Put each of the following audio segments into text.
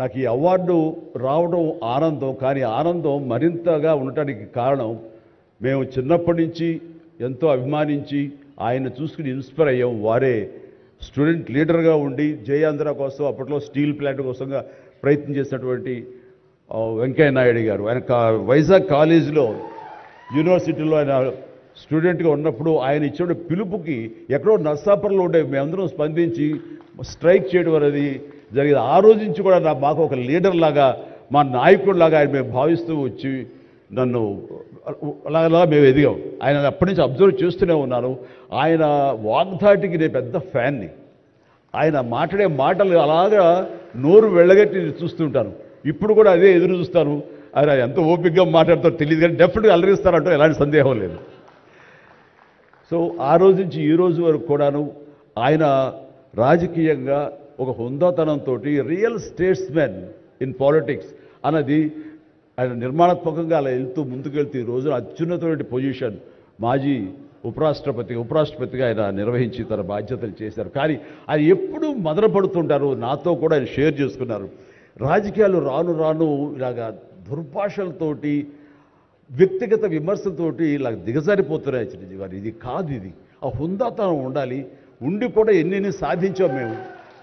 నాకు ఈ అవార్డు రావడం ఆనందం, కానీ ఆనందం మరింతగా ఉండటానికి కారణం మేము చిన్నప్పటి నుంచి ఎంతో అభిమానించి ఆయన చూసుకుని ఇన్స్పైర్ అయ్యాం. వారే స్టూడెంట్ లీడర్గా ఉండి జయాంధ్ర కోసం అప్పట్లో స్టీల్ ప్లాంట్ కోసంగా ప్రయత్నం చేసినటువంటి వెంకయ్య నాయుడు గారు. ఆయన వైజాగ్ కాలేజీలో యూనివర్సిటీలో ఆయన స్టూడెంట్గా ఉన్నప్పుడు ఆయన ఇచ్చిన పిలుపుకి ఎక్కడో నర్సాపురంలో ఉండే మేమందరం స్పందించి స్ట్రైక్ చేయడం అనేది జరిగింది. ఆ రోజు నుంచి కూడా మాకు ఒక లీడర్ లాగా, మా నాయకుడిలాగా ఆయన మేము భావిస్తూ వచ్చి నన్ను అలాగా మేము ఎదిగాం. ఆయన అప్పటి నుంచి అబ్జర్వ్ చేస్తూనే ఉన్నాను. ఆయన వాగ్ధాటికి నేను పెద్ద ఫ్యాన్ని. ఆయన మాట్లాడే మాటలు అలాగా నోరు వెళ్ళగట్టి చూస్తుంటాను. ఇప్పుడు కూడా అదే ఎదురు చూస్తాను. ఆయన ఎంత ఓపికగా మాట్లాడుతారో తెలియదు, కానీ డెఫినెట్గా అలరిస్తారంటూ ఎలాంటి సందేహం లేదు. సో ఆ రోజు నుంచి ఈ రోజు వరకు కూడాను ఆయన రాజకీయంగా ఒక హుందాతనంతో రియల్ స్టేట్స్మెన్ ఇన్ పాలిటిక్స్ అన్నది ఆయన నిర్మాణాత్మకంగా అలా ముందుకెళ్తూ ఈ రోజున అత్యున్నతమైన పొజిషన్ మాజీ ఉపరాష్ట్రపతిగా ఆయన నిర్వహించి తన బాధ్యతలు చేశారు. కానీ ఆయన ఎప్పుడూ మదనపడుతుంటారు. నాతో కూడా ఆయన షేర్ చేసుకున్నారు. రాజకీయాలు రాను రాను ఇలాగా దుర్భాషలతోటి, వ్యక్తిగత విమర్శలతోటి ఇలా దిగజారిపోతున్నాయి చిరంజీవి గారు. ఇది కాదు, ఇది ఆ హుందాతనం ఉండాలి. ఉండి కూడా ఎన్ని సాధించాం మేము.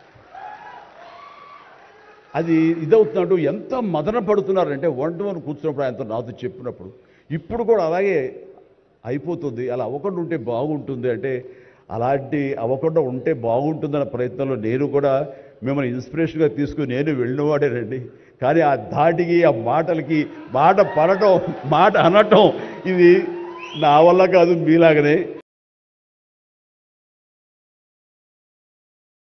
అది ఇదవుతున్నట్టు ఎంత మదన పడుతున్నారంటే వన్ కూర్చున్నప్పుడు ఆయనతో నాతో చెప్పినప్పుడు ఇప్పుడు కూడా అలాగే అయిపోతుంది. అలా అవ్వకుండా ఉంటే బాగుంటుంది అంటే, అలాంటి అవ్వకుండా ఉంటే బాగుంటుందన్న ప్రయత్నంలో నేను కూడా మిమ్మల్ని ఇన్స్పిరేషన్గా తీసుకుని నేను వెళ్ళినవాడేనండి. కానీ ఆ ధాటికి, ఆ మాటలకి, మాట పడటం, మాట అనటం ఇది నా వల్ల కాదు, మీలాగనే.